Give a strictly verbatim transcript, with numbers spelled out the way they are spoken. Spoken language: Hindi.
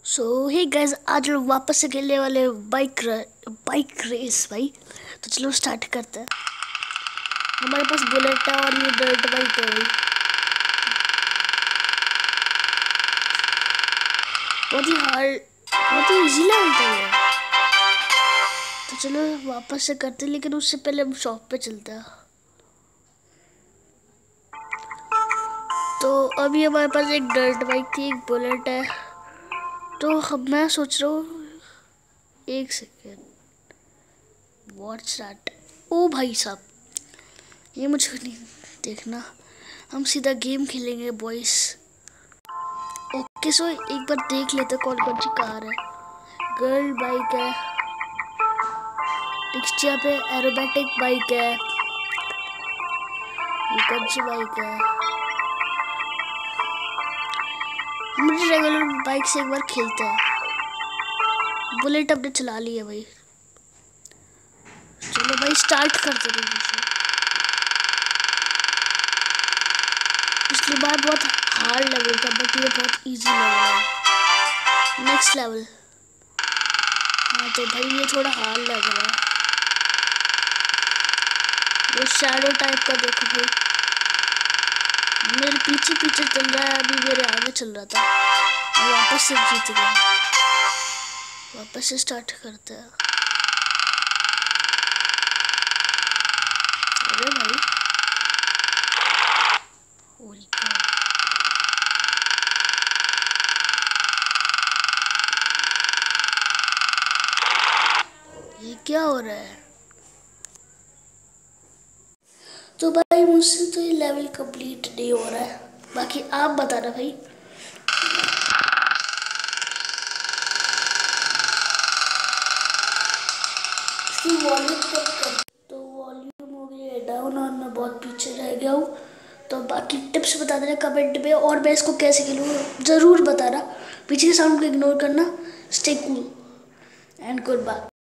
सो हे गाइस, आज लोग वापस से खेलने वाले बाइक बाइक रेस भाई। तो चलो स्टार्ट करते हैं। हमारे पास बुलेट है और ये डर्ट बाइक है भाई। बहुत ही हार्ड, बहुत ही इजी लेवल था ये। तो चलो वापस से करते हैं, लेकिन उससे पहले हम शॉप पे चलते हैं। तो अभी हमारे पास एक डर्ट बाइक थी, एक बुलेट है। तो हम मैं सोच रहा हूँ, एक सेकेंड, व्हाट्स दैट? ओ भाई साहब, ये मुझे नहीं देखना, हम सीधा गेम खेलेंगे बॉयस। ओके, सो एक बार देख लेते कौन कौन सी कार है। गर्ल बाइक है, नेक्स्ट यहाँ पे एरोबैटिक बाइक है। ये कौन सी बाइक है? हम रेगुलर बाइक से एक बार खेलते हैं। बुलेट अपने चला ली है भाई। चलो भाई स्टार्ट करते हैं। पिछली बार बहुत हार्ड लेवल था, बट ये बहुत इजी लेवल है, नेक्स्ट लेवल। हाँ तो भाई ये थोड़ा हार्ड लग रहा है। वो शैडो टाइप का देखो भाई, मेरे पीछे पीछे चल रहा है, अभी मेरे आगे चल रहा था। मैं वापस से जीत गया। वापस से स्टार्ट करते हैं। अरे भाई, होली का ये क्या हो रहा है? तो भाई मुझसे तो ये लेवल कंप्लीट नहीं हो रहा है, बाकी आप बताना भाई। इसकी वॉल्यूम कम कर। तो वॉल्यूम हो गई है डाउन और मैं बहुत पीछे रह गया हूँ। तो बाकी टिप्स बता देना कमेंट में, और मैं इसको कैसे खेलूँ ज़रूर बताना। पीछे के साउंड को इग्नोर करना। Stay cool and good bye.